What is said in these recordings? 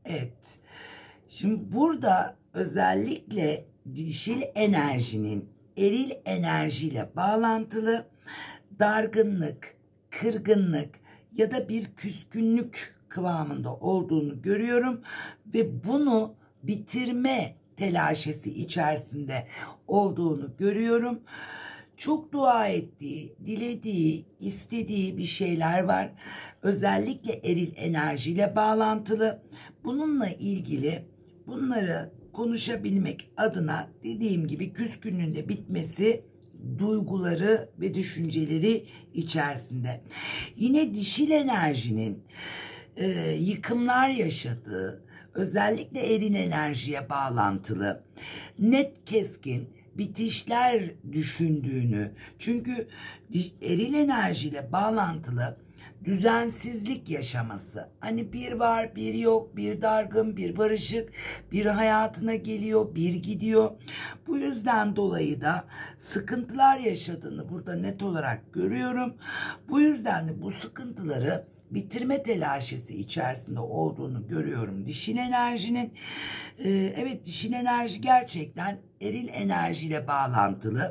Evet. Şimdi burada özellikle dişil enerjinin eril enerjiyle bağlantılı dargınlık, kırgınlık ya da bir küskünlük kıvamında olduğunu görüyorum ve bunu bitirme telaşesi içerisinde olduğunu görüyorum. Çok dua ettiği, dilediği, istediği bir şeyler var. Özellikle eril enerjiyle bağlantılı. Bununla ilgili bunları konuşabilmek adına dediğim gibi küskünlüğün de bitmesi duyguları ve düşünceleri içerisinde. Yine dişil enerjinin yıkımlar yaşadığı, özellikle eril enerjiye bağlantılı, net keskin bitişler düşündüğünü, çünkü eril enerjiyle bağlantılı düzensizlik yaşaması, hani bir var bir yok, bir dargın bir barışık, bir hayatına geliyor bir gidiyor, bu yüzden dolayı da sıkıntılar yaşadığını burada net olarak görüyorum. Bu yüzden de bu sıkıntıları bitirme telaşesi içerisinde olduğunu görüyorum dişil enerjinin. Evet, dişil enerji gerçekten eril enerjiyle bağlantılı.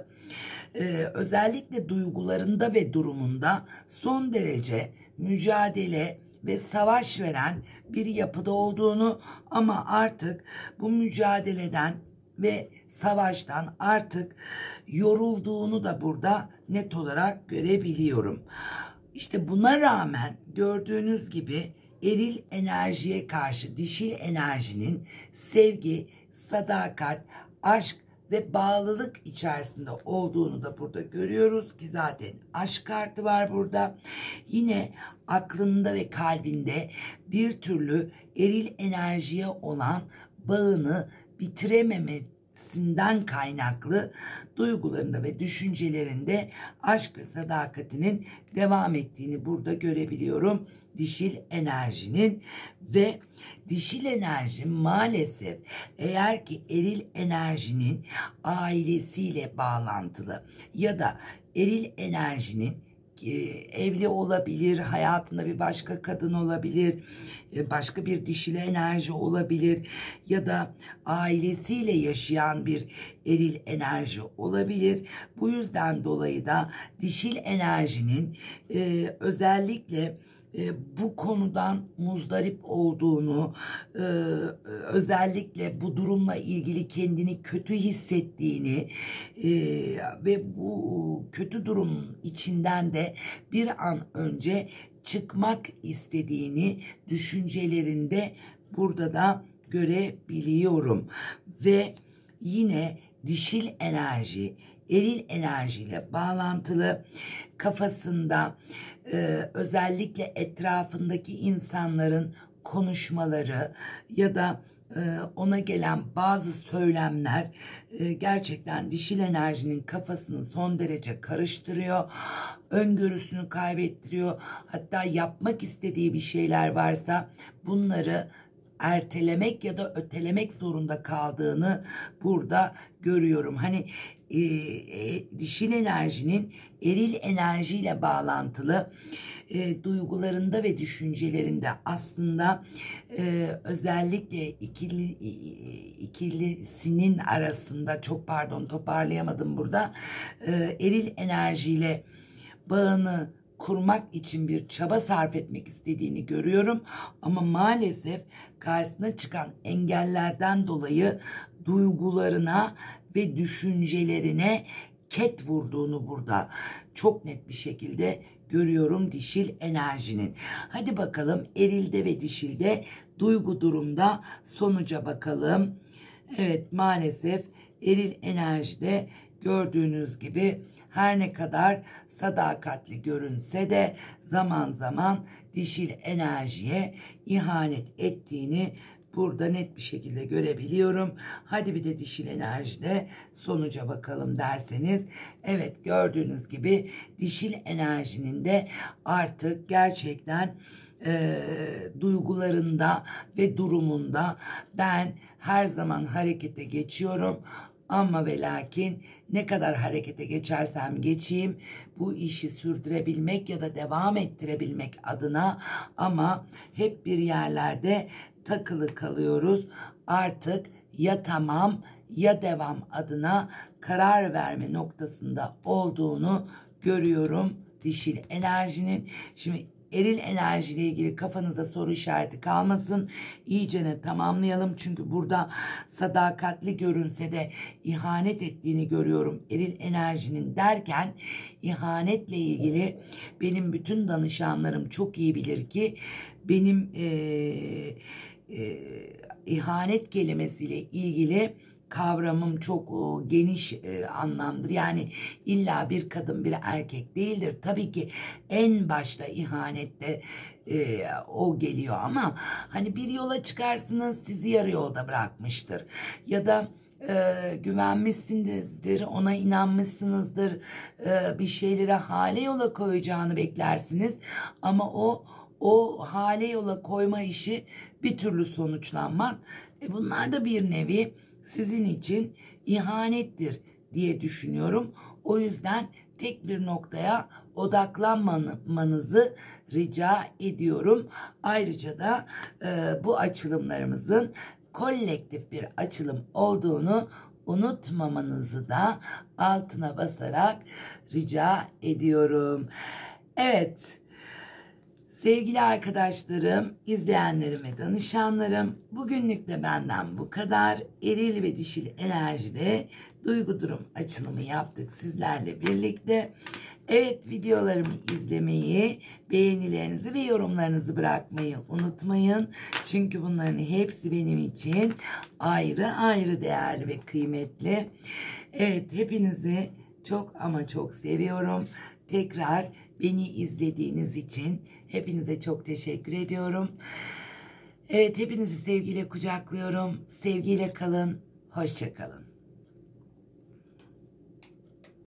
Özellikle duygularında ve durumunda son derece mücadele ve savaş veren bir yapıda olduğunu, ama artık bu mücadeleden ve savaştan artık yorulduğunu da burada net olarak görebiliyorum. İşte buna rağmen gördüğünüz gibi eril enerjiye karşı dişil enerjinin sevgi, sadakat, aşk ve bağlılık içerisinde olduğunu da burada görüyoruz ki zaten aşk kartı var burada. Yine aklında ve kalbinde bir türlü eril enerjiye olan bağını bitirememesinden kaynaklı duygularında ve düşüncelerinde aşk ve sadakatinin devam ettiğini burada görebiliyorum dişil enerjinin. Ve dişil enerji maalesef eğer ki eril enerjinin ailesiyle bağlantılı ya da eril enerjinin evli olabilir, hayatında bir başka kadın olabilir, başka bir dişil enerji olabilir ya da ailesiyle yaşayan bir eril enerji olabilir. Bu yüzden dolayı da dişil enerjinin özellikle bu konudan muzdarip olduğunu, özellikle bu durumla ilgili kendini kötü hissettiğini ve bu kötü durumun içinden de bir an önce çıkmak istediğini düşüncelerinde burada da görebiliyorum. Ve yine dişil enerji eril enerjiyle bağlantılı, kafasında özellikle etrafındaki insanların konuşmaları ya da ona gelen bazı söylemler gerçekten dişil enerjinin kafasını son derece karıştırıyor. Öngörüsünü kaybettiriyor. Hatta yapmak istediği bir şeyler varsa bunları ertelemek ya da ötelemek zorunda kaldığını burada görüyorum. Hani dişil enerjinin eril enerjiyle bağlantılı duygularında ve düşüncelerinde aslında özellikle ikilisinin arasında, çok pardon toparlayamadım burada, eril enerjiyle bağını kurmak için bir çaba sarf etmek istediğini görüyorum. Ama maalesef karşısına çıkan engellerden dolayı duygularına ve düşüncelerine ket vurduğunu burada çok net bir şekilde görüyorum dişil enerjinin. Hadi bakalım erilde ve dişilde duygu durumda sonuca bakalım. Evet, maalesef eril enerjide gördüğünüz gibi her ne kadar sadakatli görünse de zaman zaman dişil enerjiye ihanet ettiğini burada net bir şekilde görebiliyorum. Hadi bir de dişil enerjide sonuca bakalım derseniz, evet, gördüğünüz gibi dişil enerjinin de artık gerçekten duygularında ve durumunda ben her zaman harekete geçiyorum. Ama ve lakin ne kadar harekete geçersem geçeyim bu işi sürdürebilmek ya da devam ettirebilmek adına, ama hep bir yerlerde takılı kalıyoruz. Artık ya tamam ya devam adına karar verme noktasında olduğunu görüyorum dişil enerjinin. Şimdi eril enerjiyle ilgili kafanıza soru işareti kalmasın. İyicene tamamlayalım. Çünkü burada sadakatli görünse de ihanet ettiğini görüyorum. Eril enerjinin derken ihanetle ilgili benim bütün danışanlarım çok iyi bilir ki benim ihanet kelimesiyle ilgili kavramım çok geniş anlamdır. Yani illa bir kadın bir erkek değildir. Tabii ki en başta ihanette o geliyor ama hani bir yola çıkarsınız sizi yarı yolda bırakmıştır. Ya da güvenmişsinizdir, ona inanmışsınızdır, bir şeylere hale yola koyacağını beklersiniz ama o hale yola koyma işi bir türlü sonuçlanmaz. Bunlar da bir nevi sizin için ihanettir diye düşünüyorum. O yüzden tek bir noktaya odaklanmanızı rica ediyorum. Ayrıca da bu açılımlarımızın kolektif bir açılım olduğunu unutmamanızı da altına basarak rica ediyorum. Evet. Sevgili arkadaşlarım, izleyenlerim ve danışanlarım, bugünlük de benden bu kadar. Eril ve dişil enerjide duygu durum açılımı yaptık sizlerle birlikte. Evet, videolarımı izlemeyi, beğenilerinizi ve yorumlarınızı bırakmayı unutmayın. Çünkü bunların hepsi benim için ayrı ayrı değerli ve kıymetli. Evet, hepinizi çok ama çok seviyorum. Tekrar beni izlediğiniz için hepinize çok teşekkür ediyorum. Evet, hepinizi sevgiyle kucaklıyorum. Sevgiyle kalın, hoşça kalın.